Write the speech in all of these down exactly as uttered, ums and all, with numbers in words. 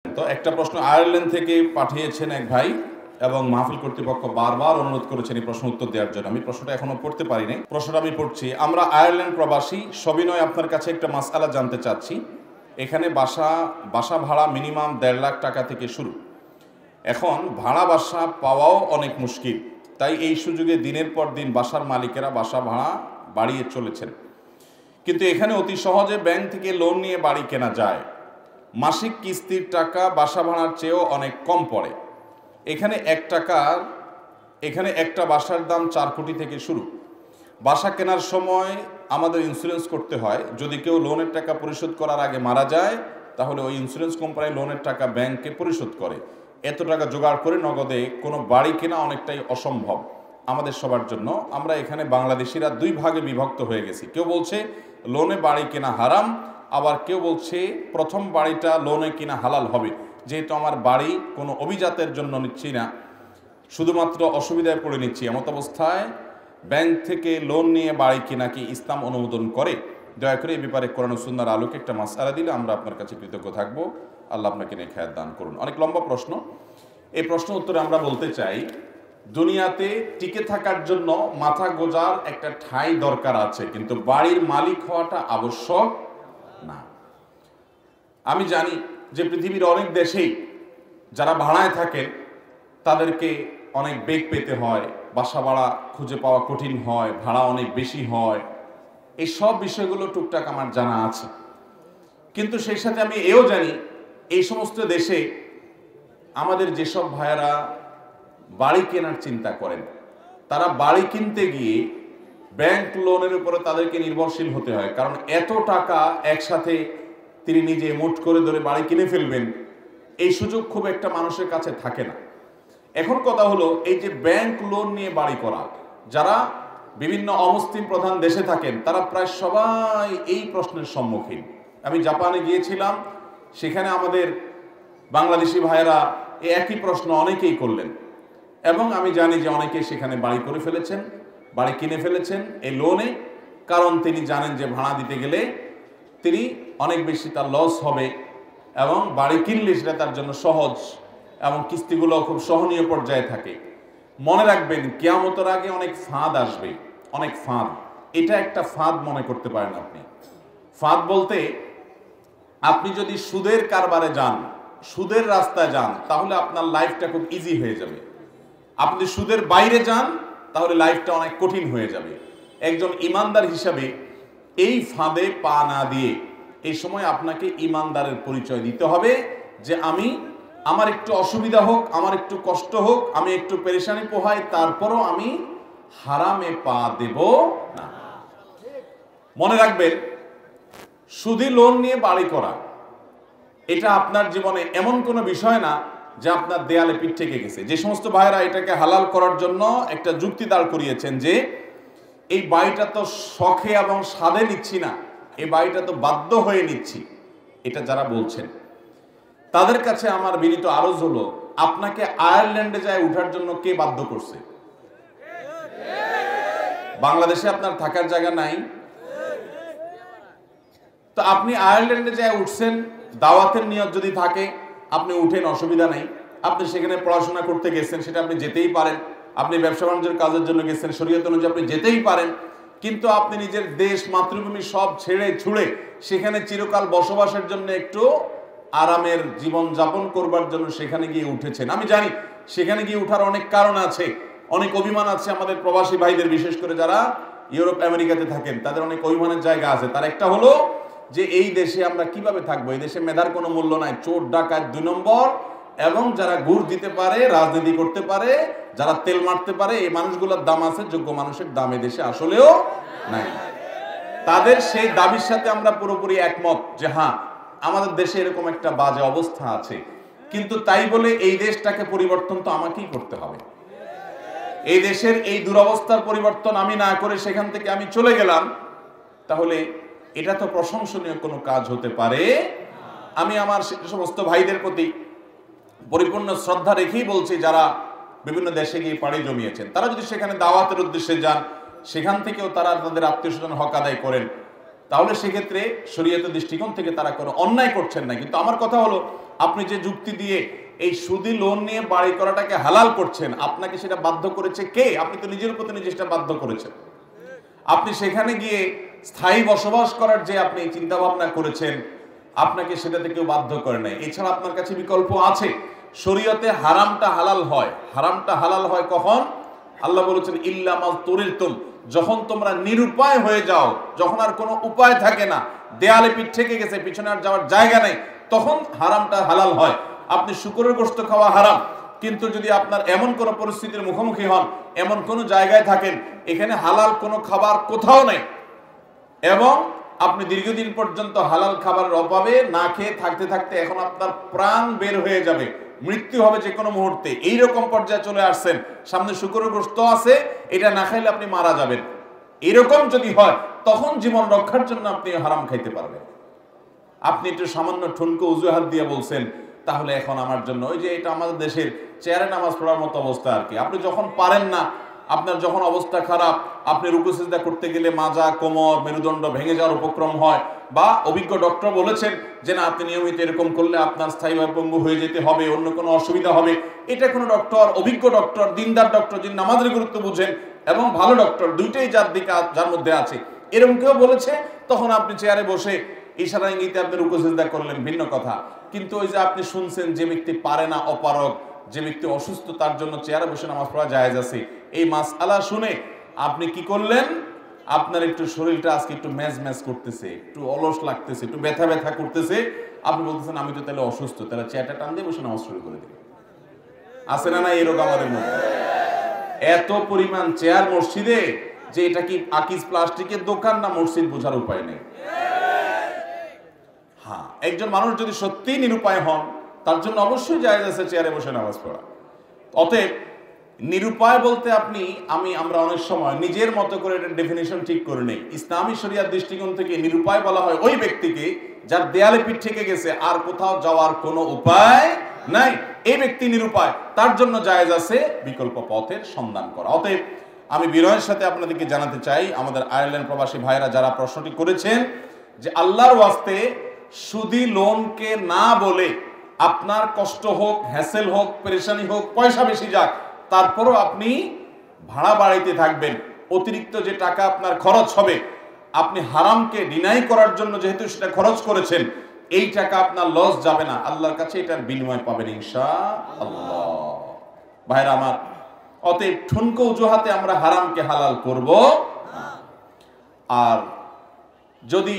তো একটা প্রশ্ন আয়ারল্যান্ড থেকে পাঠিয়েছেন এক ভাই এবং মাহফিল কর্তৃপক্ষ বারবার অনুরোধ করেছেন এই প্রশ্ন উত্তর দেওয়ার জন্য। আমি প্রশ্নটা এখনো পড়তে পারিনি, প্রশ্নটা আমি পড়ছি। আমরা আয়ারল্যান্ড প্রবাসী, সবিনয় আপনার কাছে একটা মাসআলা জানতে চাচ্ছি। এখানে বাসা বাসা ভাড়া মিনিমাম দেড় লাখ টাকা থেকে শুরু। এখন ভাড়া বাসা পাওয়াও অনেক মুশকিল, তাই এই সুযোগে দিনের পর দিন বাসার মালিকেরা বাসা ভাড়া বাড়িয়ে চলেছেন। কিন্তু এখানে অতি সহজে ব্যাংক থেকে লোন নিয়ে বাড়ি কেনা যায়। মাসিক কিস্তির টাকা বাসা ভাড়ার চেয়েও অনেক কম পড়ে। এখানে এক টাকার এখানে একটা বাসার দাম চার কোটি থেকে শুরু। বাসা কেনার সময় আমাদের ইন্স্যুরেন্স করতে হয়। যদি কেউ লোনের টাকা পরিশোধ করার আগে মারা যায়, তাহলে ওই ইন্স্যুরেন্স কোম্পানি লোনের টাকা ব্যাংকে পরিশোধ করে। এত টাকা জোগাড় করে নগদে কোনো বাড়ি কেনা অনেকটাই অসম্ভব আমাদের সবার জন্য। আমরা এখানে বাংলাদেশিরা দুই ভাগে বিভক্ত হয়ে গেছি। কেউ বলছে লোনে বাড়ি কেনা হারাম, আবার কেউ বলছে প্রথম বাড়িটা লোনে কিনা হালাল হবে। যেহেতু আমার বাড়ি কোনো অভিজাতের জন্য নিচ্ছি না, শুধুমাত্র অসুবিধায় পড়ে নিচ্ছি, এমত অবস্থায় ব্যাংক থেকে লোন নিয়ে বাড়ি কিনা কি ইসলাম অনুমোদন করে? দয়া করে এই ব্যাপারে কোরআন ও সুন্নাহর আলোকে একটা মাসআলা দিলে আমরা আপনার কাছে কৃতজ্ঞ থাকবো। আল্লাহ আপনাকে নেখায়াত দান করুন। অনেক লম্বা প্রশ্ন। এই প্রশ্ন উত্তরে আমরা বলতে চাই, দুনিয়াতে টিকে থাকার জন্য মাথা গোজার একটা ঠাঁই দরকার আছে, কিন্তু বাড়ির মালিক হওয়াটা আবশ্যক না। আমি জানি যে পৃথিবীর অনেক দেশেই যারা ভাড়ায় থাকেন তাদেরকে অনেক বেগ পেতে হয়, বাসা ভাড়া খুঁজে পাওয়া কঠিন হয়, ভাড়া অনেক বেশি হয়। এই সব বিষয়গুলো টুকটাক আমার জানা আছে। কিন্তু সেই সাথে আমি এও জানি এই সমস্ত দেশে আমাদের যেসব ভাইয়েরা বাড়ি কেনার চিন্তা করেন, তারা বাড়ি কিনতে গিয়ে ব্যাংক লোনের উপরে তাদেরকে নির্ভরশীল হতে হয়। কারণ এত টাকা একসাথে তিনি নিজে মুঠ করে ধরে বাড়ি কিনে ফেলবেন, এই সুযোগ খুব একটা মানুষের কাছে থাকে না। এখন কথা হলো, এই যে ব্যাংক লোন নিয়ে বাড়ি করা, যারা বিভিন্ন অমুসলিম প্রধান দেশে থাকেন তারা প্রায় সবাই এই প্রশ্নের সম্মুখীন। আমি জাপানে গিয়েছিলাম, সেখানে আমাদের বাংলাদেশি ভাইয়েরা এই একই প্রশ্ন অনেকেই করলেন, এবং আমি জানি যে অনেকে সেখানে বাড়ি করে ফেলেছেন, বাড়ি কিনে ফেলেছেন এই লোনে। কারণ তিনি জানেন যে ভাড়া দিতে গেলে তিনি অনেক বেশি তার লস হবে, এবং বাড়ি কিনলে সেটা তার জন্য সহজ এবং কিস্তিগুলো খুব সহনীয় পর্যায়ে থাকে। মনে রাখবেন, কিয়ামতের আগে অনেক ফাঁদ আসবে, অনেক ফাঁদ। এটা একটা ফাঁদ মনে করতে পারেন আপনি। ফাঁদ বলতে, আপনি যদি সুদের কারবারে যান, সুদের রাস্তায় যান, তাহলে আপনার লাইফটা খুব ইজি হয়ে যাবে। আপনি সুদের বাইরে যান, তাহলে লাইফটা অনেক কঠিন হয়ে যাবে। একজন ইমানদার হিসাবে এই ফাঁদে পা না দিয়ে এই সময় আপনাকে ইমানদারের পরিচয় দিতে হবে যে আমি, আমার একটু অসুবিধা হোক, আমার একটু কষ্ট হোক, আমি একটু পেরেশানি পোহাই, তারপরও আমি হারামে পা দেব না। মনে রাখবেন, সুদী লোন নিয়ে বাড়ি করা এটা আপনার জীবনে এমন কোনো বিষয় না যে আপনার দেয়ালে পিঠ থেকে গেছে। যে সমস্ত ভাইরা এটাকে হালাল করার জন্য একটা যুক্তি দাঁড় করিয়েছেন যে এই বাড়িটা তো শখে এবং স্বাদে নিচ্ছি না, এই বাড়িটা তো বাধ্য হয়ে নিচ্ছি, এটা যারা বলছেন তাদের কাছে আমার বিনীত আরজ হলো, আপনাকে আয়ারল্যান্ডে যায় উঠার জন্য কে বাধ্য করছে? বাংলাদেশে আপনার থাকার জায়গা নাই, তো আপনি আয়ারল্যান্ডে যায় উঠছেন, দাওয়াতের নিয়ত যদি থাকে আপনি উঠেন, অসুবিধা নেই। আপনি সেখানে পড়াশোনা করতে গেছেন, সেটা আপনি যেতেই পারেন। আপনি ব্যবসা বাণিজ্যের কাজের জন্য গেছেন, শরীয়ত অনুযায়ী আপনি যেতেই পারেন। কিন্তু আপনি নিজের দেশ, মাতৃভূমি সব ছেড়ে ছুড়ে সেখানে চিরকাল বসবাসের জন্য, একটু আরামের জীবন যাপন করবার জন্য সেখানে গিয়ে উঠেছেন। আমি জানি সেখানে গিয়ে উঠার অনেক কারণ আছে, অনেক অভিমান আছে আমাদের প্রবাসী ভাইদের, বিশেষ করে যারা ইউরোপ আমেরিকাতে থাকেন তাদের অনেক অভিমানের জায়গা আছে। তার একটা হলো যে এই দেশে আমরা কিভাবে থাকবো, এই দেশে মেধার কোনো মূল্য নাই, চোর ডাকাত দুই নম্বর, এবং যারা ঘুষ দিতে পারে, রাজনীতি করতে পারে, যারা তেল মারতে পারে, এই মানুষগুলোর দাম আছে, যোগ্য মানুষের দাম এই দেশে আসলেও নাই। তাদের সেই দাবির সাথে আমরা পুরোপুরি একমত যে হ্যাঁ, আমাদের দেশে এরকম একটা বাজে অবস্থা আছে, কিন্তু তাই বলে এই দেশটাকে পরিবর্তন তো আমাকেই করতে হবে। এই দেশের এই দুরবস্থার পরিবর্তন আমি না করে সেখান থেকে আমি চলে গেলাম, তাহলে এটা তো প্রশংসনীয় কোনো কাজ হতে পারে। আমি আমার সমস্ত ভাইদের প্রতি পরিপূর্ণ শ্রদ্ধা রেখেই বলছি, যারা বিভিন্ন দেশে গিয়ে পাড়ি জমিয়েছেন, তারা যদি সেখানে দাওয়াতের উদ্দেশ্যে যান, সেখান থেকেও তারা তাদের আত্মীয় স্বজন হক আদায় করেন, তাহলে সেক্ষেত্রে শরীয়তের দৃষ্টিকোণ থেকে তারা কোনো অন্যায় করছেন না। কিন্তু আমার কথা হলো, আপনি যে যুক্তি দিয়ে এই সুদি লোন নিয়ে বাড়ি করাটাকে হালাল করছেন, আপনাকে সেটা বাধ্য করেছে কে? আপনি তো নিজের উপর নিজে সেটা বাধ্য করেছেন। আপনি সেখানে গিয়ে স্থায়ী বসবাস করার যে আপনি চিন্তা ভাবনা করেছেন, আপনাকে সেটাতে কেউ বাধ্য করে নাই। এছাড়া আপনার কাছে বিকল্প আছে। শরীয়তে হারামটা হালাল হয়। হারামটা হালাল হয় কখন? আল্লাহ বলেছেন ইল্লা মা তুরিতুম, যখন তোমরা নিরুপায় হয়ে যাও, যখন আর কোনো উপায় থাকে না, দেয়ালে পিঠ থেকে গেছে, পিছনে আর যাওয়ার জায়গা নেই, তখন হারামটা হালাল হয়। আপনি শুকরের গোশত খাওয়া হারাম, কিন্তু যদি আপনার এমন কোনো পরিস্থিতির মুখোমুখি হন, এমন কোনো জায়গায় থাকেন এখানে হালাল কোনো খাবার কোথাও নেই, এবং আপনি দীর্ঘদিন পর্যন্ত হালাল খাবারের অভাবে না খেয়ে থাকতে থাকতে এখন আপনার প্রাণ বের হয়ে যাবে, মৃত্যু হবে যে কোনো মুহূর্তে, এইরকম পর্যায়ে চলে আসছেন, সামনে শুকরের গোশত আছে, এটা না খাইলে আপনি মারা যাবেন, এরকম যদি হয় তখন জীবন রক্ষার জন্য আপনি হারাম খাইতে পারবেন। আপনি একটু সামান্য ঠুনকো অজুহাত দিয়ে বলছেন তাহলে এখন আমার জন্য, ওই যে এটা আমাদের দেশের চেয়ারে নামাজ পড়ার মতো অবস্থা আর কি। আপনি যখন পারেন না, আপনার যখন অবস্থা খারাপ, আপনি রুকু সিজদা করতে গেলে মাজা, কোমর, মেরুদণ্ড ভেঙে যাওয়ার উপক্রম হয়, বা অভিজ্ঞ ডক্টর বলেছেন যে না আপনি নিয়মিত এরকম করলে আপনার স্থায়ীভাবে পঙ্গু হয়ে যেতে হবে, অন্য কোনো অসুবিধা হবে, এটা কোনো ডক্টর, অভিজ্ঞ ডক্টর, দিনদার ডক্টর, যিনি নামাজের গুরুত্ব বুঝেন, এবং ভালো ডক্টর, দুইটাই যার দিকে যার মধ্যে আছে, এরকম কেউ বলেছে, তখন আপনি চেয়ারে বসে ইশারা ইঙ্গিতে আপনি রুকু সিজদা করলেন, ভিন্ন কথা। কিন্তু ওই যে আপনি শুনছেন যে ব্যক্তি পারে না, অপারগ, যে ব্যক্তি অসুস্থ, তার জন্য চেয়ারে বসে নামাজ পড়া জায়েজ আছে, এই মাসআলা শুনে আপনি কি করলেন? আপনার একটু শরীরটা আজকে একটু ম্যাজ ম্যাজ করতেছে, একটু অলস লাগতেছে, একটু ব্যথা ব্যথা করতেছে, আপনি বলতেছেন আমি তো তাহলে অসুস্থ, তাহলে চেয়ারটা টান দিয়ে বসে নামাজ শুরু করে দিন। আছে না না এরকম আমাদের মধ্যে? এত পরিমাণ চেয়ার মসজিদে যে এটা কি আকিজ প্লাস্টিকের দোকান না মসজিদ বোঝার উপায় নেই। হ্যাঁ, একজন মানুষ যদি সত্যিই নিরুপায় হন, তার জন্য অবশ্যই জায়েজ আছে চেয়ারে বসে নামাজ পড়া। অতএব নিরুপায় বলতে আপনি আমি আমরা অনেক সময় নিজের মতো করে এটা ডেফিনিশন ঠিক করে নেই। ইসলামী শরিয়াত দৃষ্টিকোণ থেকে নিরুপায় বলা হয় ওই ব্যক্তিকে যার দেয়ালে পিঠ থেকে গেছে, আর কোথাও যাওয়ার কোনো উপায় নাই, এই ব্যক্তি নিরুপায়, তার জন্য জায়েজ আছে বিকল্প পথের সন্ধান করা। অতএব আমি বিনয়ের সাথে আপনাদেরকে জানাতে চাই, আমাদের আয়ারল্যান্ড প্রবাসী ভাইরা যারা প্রশ্নটি করেছেন, যে আল্লাহর ওয়াস্তে সুদি লোনকে না বলে আপনার কষ্ট হোক, হ্যাসেল হোক, পেরেশানি হোক, পয়সা বেশি যাক, তারপরও আপনি ভাড়া বাড়াইতে থাকবেন, অতিরিক্ত যে টাকা আপনার খরচ হবে, আপনি হারামকে ডিনাই করার জন্য যেহেতু সেটা খরচ করেছেন, এই টাকা আপনার লস যাবে না, আল্লাহর কাছে এটার বিনিময় পাবেন ইনশাআল্লাহ। ভাইরা আমার, অতএব ঠুনকো অজুহাতে আমরা হারামকে হালাল করব। আর যদি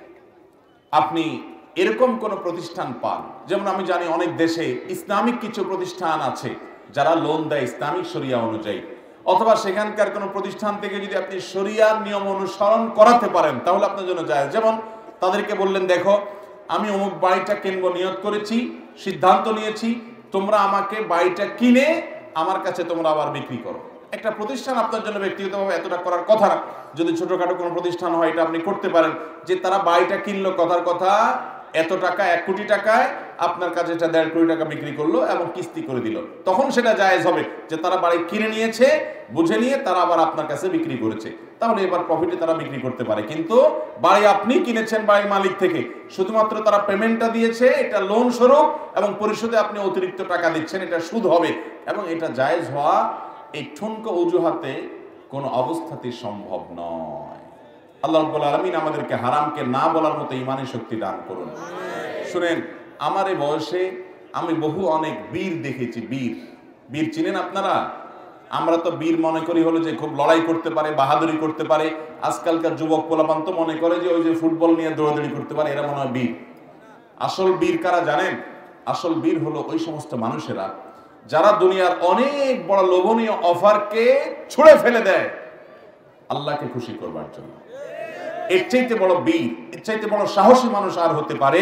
আপনি এরকম কোন প্রতিষ্ঠান পান, যেমন আমি জানি অনেক দেশে ইসলামিক কিছু প্রতিষ্ঠান আছে যারা লোন দেয় ইসলামিক শরিয়া অনুযায়ী, অথবা সেখানকার কোনো প্রতিষ্ঠান থেকে যদি আপনি শরিয়ার নিয়ম অনুসরণ করাতে পারেন তাহলে আপনার জন্য যায়। যেমন তাদেরকে বললেন, দেখো আমি অমুক বাড়িটা কিনবো নিয়ত করেছি, সিদ্ধান্ত নিয়েছি, তোমরা আমাকে বাড়িটা কিনে আমার কাছে তোমরা আবার বিক্রি করো। একটা প্রতিষ্ঠান আপনার জন্য ব্যক্তিগতভাবে এতটা করার কথা না, যদি ছোটখাটো কোনো প্রতিষ্ঠান হয় এটা আপনি করতে পারেন, যে তারা বাড়িটা কিনলো, কথার কথা এত টাকা, এক কোটি টাকায় আপনার কাছে এটা দেড় কোটি টাকা বিক্রি করলো এবং কিস্তি করে দিল, তখন সেটা জায়েজ হবে যে তারা বাড়ি কিনে নিয়েছে, বুঝে নিয়ে তারা আবার আপনার কাছে বিক্রি করেছে, তাহলে এবার প্রফিটে তারা বিক্রি করতে পারে। কিন্তু বাড়ি আপনি কিনেছেন বাড়ির মালিক থেকে, শুধুমাত্র তারা পেমেন্টটা দিয়েছে, এটা লোন স্বরূপ, এবং পরিশোধে আপনি অতিরিক্ত টাকা দিচ্ছেন, এটা সুদ হবে, এবং এটা জায়েজ হওয়া এই ঠুনকো অজুহাতে কোনো অবস্থাতেই সম্ভব নয়। আল্লাহ রাব্বুল আলামিন আমাদেরকে হারামকে না বলার মতো ঈমানী শক্তি দান করুন। শুনেন, আমার এই বয়সে আমি বহু অনেক বীর দেখেছি। বীর বীর চিনেন আপনারা? আমরা তো বীর মনে করি হলো যে খুব লড়াই করতে পারে, বাহাদুরি করতে পারে। আজকালকার যুবক পোলাপান তো মনে করে যে ওই যে ফুটবল নিয়ে দৌড়াদৌড়ি করতে পারে, এরা মনে হয় বীর। আসল বীর কারা জানেন? আসল বীর হলো ওই সমস্ত মানুষেরা যারা দুনিয়ার অনেক বড় লোভনীয় অফারকে ছুঁড়ে ফেলে দেয় আল্লাহকে খুশি করবার জন্য। এর চাইতে বড় বীর, এর চাইতে বড় সাহসী মানুষ আর হতে পারে?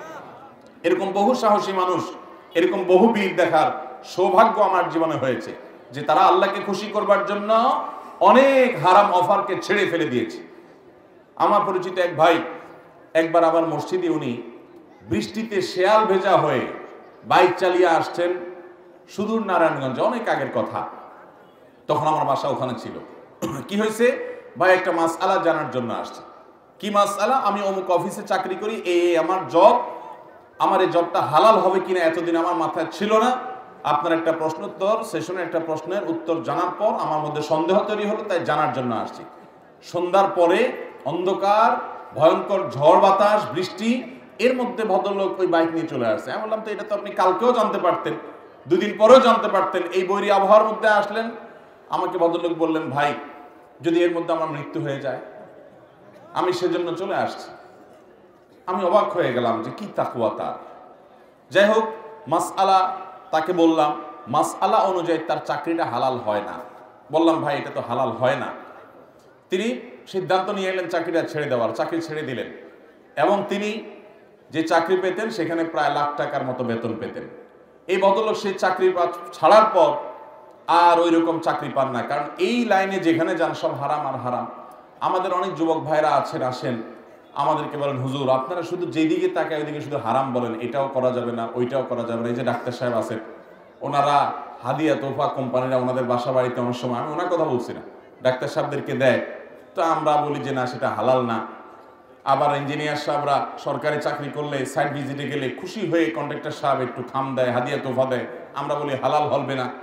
এরকম বহু সাহসী মানুষ, এরকম বহু বীর দেখার সৌভাগ্য আমার জীবনে হয়েছে, যে তারা আল্লাহকে খুশি করবার জন্য অনেক হারাম অফারকে ছেড়ে ফেলে দিয়েছে। আমার পরিচিত এক ভাই একবার আমার মসজিদে, উনি বৃষ্টিতে শেয়াল ভেজা হয়ে বাইক চালিয়ে আসছেন সুদূর নারায়ণগঞ্জে, অনেক আগের কথা, তখন আমার বাসা ওখানে ছিল। কি হয়েছে? ভাই একটা মাসআলা জানার জন্য আসছে। কি মাসআলা? আমি অমুক অফিসে চাকরি করি, এই আমার জব, আমার এই জবটা হালাল হবে কিনা এতদিন আমার মাথায় ছিল না। আপনার একটা প্রশ্নোত্তর সেশনে একটা প্রশ্নের উত্তর জানার পর আমার মধ্যে সন্দেহ তৈরি হলো, তাই জানার জন্য আসছি। সন্ধ্যার পরে অন্ধকার, ভয়ঙ্কর ঝড় বাতাস, বৃষ্টি, এর মধ্যে ভদ্রলোক ওই বাইক নিয়ে চলে আসছে। আমি বললাম তো এটা তো আপনি কালকেও জানতে পারতেন, দুদিন পরেও জানতে পারতেন, এই বৈরী আবহাওয়ার মধ্যে আসলেন। আমাকে ভদ্রলোক বললেন, ভাই যদি এর মধ্যে আমার মৃত্যু হয়ে যায়, আমি সেজন্য চলে আসছি। আমি অবাক হয়ে গেলাম যে কি তাকওয়া তার। যাই হোক, মাসআলা তাকে বললাম, মাসআলা অনুযায়ী তার চাকরিটা হালাল হয় না। বললাম ভাই এটা তো হালাল হয় না। তিনি সিদ্ধান্ত নিয়ে এলেন চাকরিটা ছেড়ে দেওয়ার, চাকরি ছেড়ে দিলেন। এবং তিনি যে চাকরি পেতেন সেখানে প্রায় লাখ টাকার মতো বেতন পেতেন। এই ভদ্রলোক সেই চাকরি ছাড়ার পর আর ওই রকম চাকরি পান না, কারণ এই লাইনে যেখানে যান সব হারাম আর হারাম। আমাদের অনেক যুবক ভাইরা আছেন, আসেন আমাদেরকে বলেন, হুজুর আপনারা শুধু যেদিকে তাকায় ওইদিকে শুধু হারাম বলেন, এটাও করা যাবে না, ওইটাও করা যাবে না। এই যে ডাক্তার সাহেব আছেন, ওনারা হাদিয়া তোফা কোম্পানিরা ওনাদের বাসা বাড়িতে অনেক সময়, আমি ওনার কথা বলছি না, ডাক্তার সাহেবদেরকে দেয়, তো আমরা বলি যে না সেটা হালাল না। আবার ইঞ্জিনিয়ার সাহেবরা সরকারি চাকরি করলে সাইট ভিজিটে গেলে খুশি হয়ে কন্ট্রাক্টর সাহেব একটু খাম দেয়, হাদিয়া তোফা দেয়, আমরা বলি হালাল হবে না।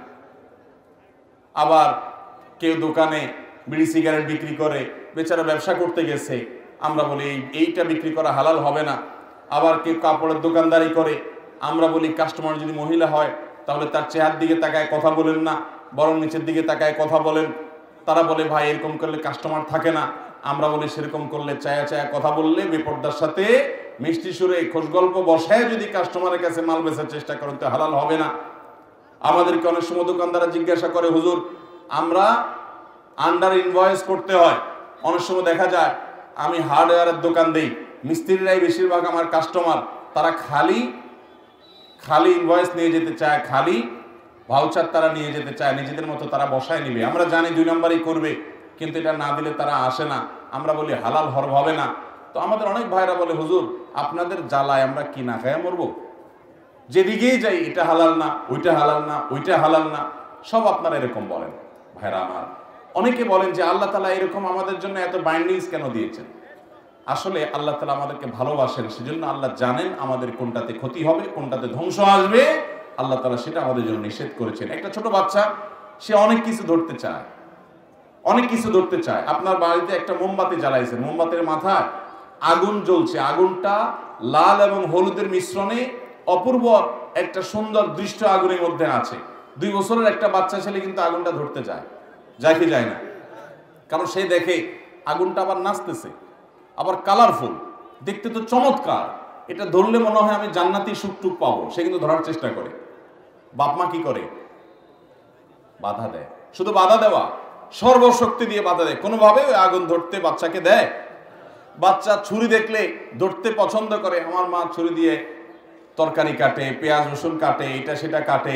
আবার কেউ দোকানে বিড়ি সিগারেট বিক্রি করে, বেচারা ব্যবসা করতে গেছে, আমরা বলি এইটা বিক্রি করা হালাল হবে না। আবার কেউ কাপড়ের দোকানদারি করে, আমরা বলি কাস্টমার যদি মহিলা হয় তাহলে তার চেহারার দিকে তাকায় কথা বলেন না, বরং নিচের দিকে তাকায় কথা বলেন। তারা বলে ভাই এরকম করলে কাস্টমার থাকে না, আমরা বলি সেরকম করলে চায়া চায়া কথা বললে বেপরদার সাথে মিষ্টি সুরে খোশ গল্প বসায় যদি কাস্টমারের কাছে মাল বেচার চেষ্টা করেন তো হালাল হবে না। আমাদেরকে অনেক সময় দোকানদাররা জিজ্ঞাসা করে, হুজুর আমরা আন্ডার ইনভয়েস করতে হয়। অনেক সময় দেখা যায় আমি হার্ডওয়্যারের দোকান দেই, মিস্ত্রিরাই বেশিরভাগ আমার কাস্টমার, তারা খালি খালি ইনভয়েস নিয়ে যেতে চায়, খালি ভাউচার তারা নিয়ে যেতে চায়, নিজেদের মতো তারা বসায় নিবে। আমরা জানি দুই নম্বরই করবে, কিন্তু এটা না দিলে তারা আসে না। আমরা বলি হালাল হর হবে না। তো আমাদের অনেক ভাইরা বলে, হুজুর আপনাদের জ্বালায় আমরা কি না খায় মরবো? যেদিকেই যাই এটা হালাল না, ওইটা হালাল না, ওইটা হালাল না, সব আপনারা এরকম বলেন। ভাইরা আমার, অনেকে বলেন যে আল্লাহ তাআলা এরকম আমাদের জন্য এত বাইন্ডিংস কেন দিয়েছেন? আসলে আল্লাহ তাআলা আমাদেরকে ভালোবাসেন, সেজন্য আল্লাহ জানেন আমাদের কোনটাতে ক্ষতি হবে, কোনটাতে ধ্বংস আসবে, আল্লাহ তাআলা সেটা আমাদের জন্য নিষেধ করেছেন। একটা ছোট বাচ্চা সে অনেক কিছু ধরতে চায়, অনেক কিছু ধরতে চায়। আপনার বাড়িতে একটা মোমবাতি জ্বালাইছেন, মোমবাতির মাথায় আগুন জ্বলছে, আগুনটা লাল এবং হলুদের মিশ্রণে অপূর্ব একটা সুন্দর দৃশ্য আগুনের মধ্যে আছে। দুই বছরের একটা বাচ্চা ছেলে কিন্তু আগুনটা ধরতে যায়, যায় কি যায় না? কারণ সে দেখে আগুনটা আবার নাচতেছে, আবার কালারফুল, দেখতে তো চমৎকার, এটা ধরলে মনে হয় আমি জান্নাতি সুখ-টুক পাবো, সে কিন্তু ধরার চেষ্টা করে। বাপ মা কি করে? বাধা দেয়। শুধু বাধা দেওয়া, সর্বশক্তি দিয়ে বাধা দেয়, কোনোভাবে ওই আগুন ধরতে বাচ্চাকে দেয়। বাচ্চা ছুরি দেখলে ধরতে পছন্দ করে, আমার মা ছুরি দিয়ে তরকারি কাটে, পেঁয়াজ রসুন কাটে, এটা সেটা কাটে,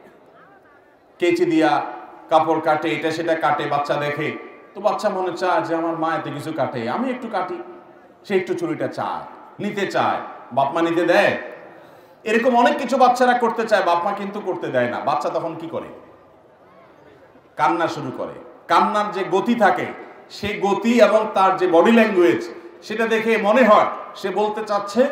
কেচি দিয়া কাপড় কাটে, এটা সেটা কাটে, বাচ্চা দেখে। তো বাচ্চা মনে চায় যে আমার মা এত কিছু কাটে, আমি একটু কাটি, সে একটু ছুরিটা চায়, নিতে চায়, বাপ মা নিতে দেয়। এরকম অনেক কিছু বাচ্চারা করতে চায়, বাপ মা কিন্তু করতে দেয় না। বাচ্চা তখন কি করে? কান্না শুরু করে। কান্নার যে গতি থাকে, সেই গতি এবং তার যে বডি ল্যাঙ্গুয়েজ, সেটা দেখে মনে হয় সে বলতে চাচ্ছে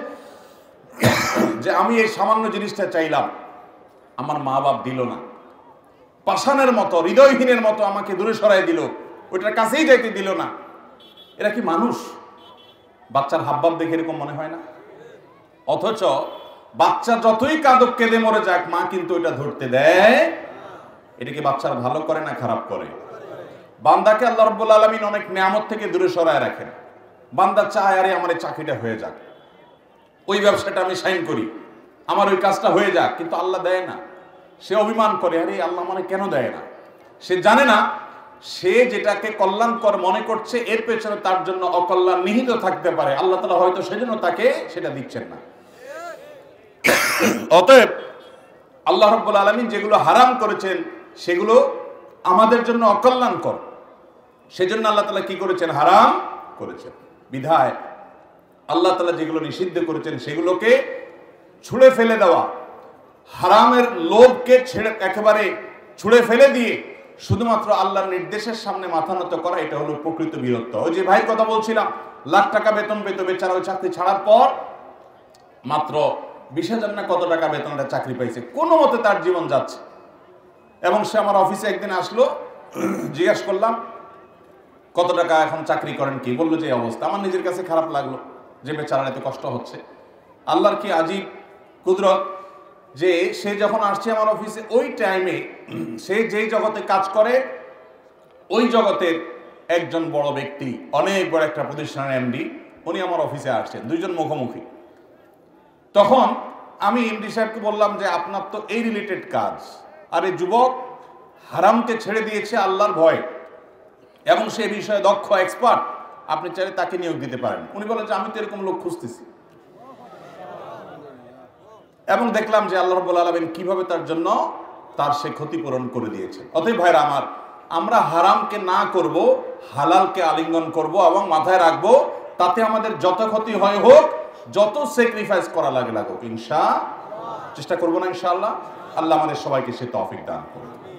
যে আমি এই সামান্য জিনিসটা চাইলাম, আমার মা বাপ দিল না, পাষাণের মতো, হৃদয়হীনের মতো আমাকে দূরে সরাই দিল, ওইটার কাছেই যাইতে দিল না। এরা কি মানুষ? বাচ্চার হাবভাব দেখে এরকম মনে হয় না? অথচ বাচ্চা যতই কাঁদক কেঁদে মরে যাক, মা কিন্তু ওইটা ধরতে দেয়। এটা কি বাচ্চার ভালো করে না খারাপ করে? বান্দাকে আল্লাহ রাব্বুল আলামিন অনেক নিয়ামত থেকে দূরে সরায় রাখেন। বান্দা চায় আরে আমার এই চাকরিটা হয়ে যাক, ওই ব্যবসাটা আমি সাইন করি, আমার ওই কাজটা হয়ে যাক, কিন্তু আল্লাহ দেয় না। সে অভিমান করে, আরে আল্লাহ মানে কেন দেয় না? সে জানে না সে যেটাকে কল্যাণকর মনে করছে এর পেছনে তার জন্য অকল্যাণ নিহিত থাকতে পারে। আল্লাহ তাআলা হয়তো সেজন্য তাকে সেটা দিচ্ছেন না। অতএব আল্লাহ রাব্বুল আলামিন যেগুলো হারাম করেছেন সেগুলো আমাদের জন্য অকল্যাণকর, সেজন্য আল্লাহ তাআলা কি করেছেন? হারাম করেছেন। বিধায় আল্লাহ তাআলা যেগুলো নিষিদ্ধ করেছেন সেগুলোকে ছুঁড়ে ফেলে দেওয়া, হারামের লোভকে ছেড়ে একেবারে ছুঁড়ে ফেলে দিয়ে শুধুমাত্র আল্লাহর নির্দেশের সামনে মাথা নত করা, এটা হলো প্রকৃত বীরত্ব। ওই যে ভাই কথা বলছিলাম, লাখ টাকা বেতন পেত, বেচারা ওই চাকরি ছাড়ার পর মাত্র বিশ হাজার না কত টাকা বেতনটা চাকরি পাইছে, কোনো মতে তার জীবন যাচ্ছে। এবং সে আমার অফিসে একদিন আসলো, জিজ্ঞাসা করলাম কত টাকা এখন চাকরি করেন কি, বললো যে অবস্থা। আমার নিজের কাছে খারাপ লাগলো যে বেচারার এত কষ্ট হচ্ছে। আল্লাহর কি আজীব কুদরত যে সে যখন আসছে আমার অফিসে, ওই টাইমে সে যেই জগতে কাজ করে ওই জগতের একজন বড় ব্যক্তি, অনেক বড় একটা প্রতিষ্ঠানের এমডি, উনি আমার অফিসে আসছেন, দুইজন মুখোমুখি। তখন আমি এমডি সাহেবকে বললাম যে আপনার তো এই রিলেটেড কাজ, আর এই যুবক হারামকে ছেড়ে দিয়েছে আল্লাহর ভয় এবং সে বিষয়ে দক্ষ এক্সপার্ট, আপনি চাইলে তাকে নিয়োগ দিতে পারেন। উনি বলেন যে আমি তো এরকম লোক খুঁজতেছি। এবং দেখলাম যে আল্লাহ রাব্বুল আলামিন কিভাবে তার জন্য তার সে ক্ষতিপূরণ করে দিয়েছে। অতএব ভাইরা আমার, আমরা হারামকে না করব, হালালকে আলিঙ্গন করব এবং মাথায় রাখবো তাতে আমাদের যত ক্ষতি হয় হোক, যত স্যাক্রিফাইস করা লাগে লাগুক, ইনশাআল্লাহ চেষ্টা করবো না ইনশাআল্লাহ। আল্লাহ আমাদের সবাইকে সে তৌফিক দান করুন।